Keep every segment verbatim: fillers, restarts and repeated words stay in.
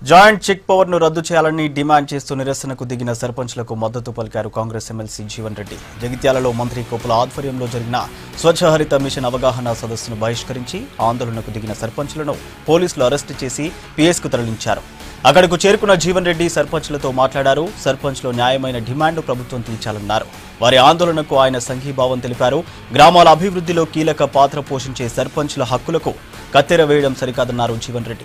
Joint check power ను రద్దు చేయాలని డిమాండ్ చేస్తూ నిరసనకు దిగిన సర్పంచ్లకు మద్దతు పలికారు కాంగ్రెస్ ఎమ్మెల్సీ జీవన్ రెడ్డి. జగిత్యాలలో మంత్రి కోపుల ఆధ్వర్యంలో జరిగిన స్వచ్ఛ హరిత మిషన్ అవగాహన సదస్సును బహిష్కరించి ఆందోళనకు దిగిన సర్పంచ్లను పోలీసులు అరెస్టు చేసి పీఎస్కు తరలించారు. అక్కడకు చేరుకున్న జీవన్ రెడ్డి సర్పంచ్లతో మాట్లాడారు. సర్పంచ్లో న్యాయమైన డిమాండ్ ప్రభుత్వం తీర్చాలన్నారు. వారి ఆందోళనకు ఆయన సంఘీభావం తెలిపారు. గ్రామాల అభివృద్ధిలో కీలక పాత్ర పోషించే సర్పంచ్ల హక్కులకు కత్తెర వేయడం సరికాదన్నారు జీవన్ రెడ్డి.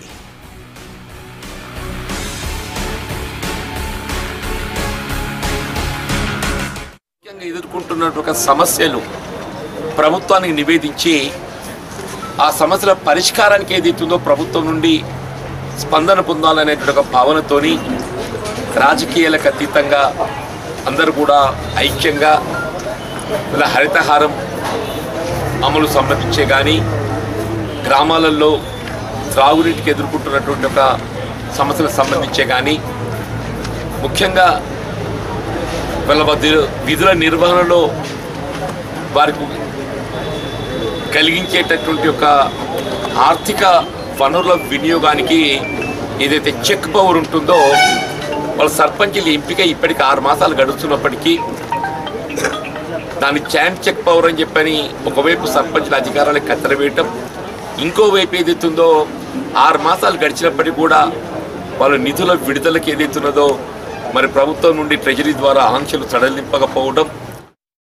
ఎదుర్కొంటున్నటువంటి సమస్యలు ప్రభుత్వానికి నివేదించి ఆ సమస్యల పరిష్కారానికి ఏదైతుందో ప్రభుత్వం నుండి స్పందన పొందాలనేటువంటి ఒక భావనతోని రాజకీయాలకు అతీతంగా అందరూ కూడా ఐక్యంగా ఇలా హరితహారం అమలు సంబంధించే కానీ గ్రామాలలో త్రాగునీటికి ఎదుర్కొంటున్నటువంటి ఒక సమస్యలకు సంబంధించే కానీ ముఖ్యంగా వాళ్ళ విధుల నిర్వహణలో వారికి కలిగించేటటువంటి ఒక ఆర్థిక వనరుల వినియోగానికి ఏదైతే చెక్ పవర్ ఉంటుందో వాళ్ళ సర్పంచుల ఎంపిక ఇప్పటికి ఆరు మాసాలు గడుస్తున్నప్పటికీ దాని చాంట్ చెక్ పవర్ అని చెప్పని ఒకవైపు సర్పంచుల అధికారాలకు కత్తెర వేయటం, ఇంకోవైపు ఏదైతుందో ఆరు మాసాలు గడిచినప్పటికీ కూడా వాళ్ళ నిధుల విడుదలకు ఏదైతున్నదో మరి ప్రభుత్వం నుండి ట్రెజరీ ద్వారా ఆంక్షలు సడలింపకపోవడం,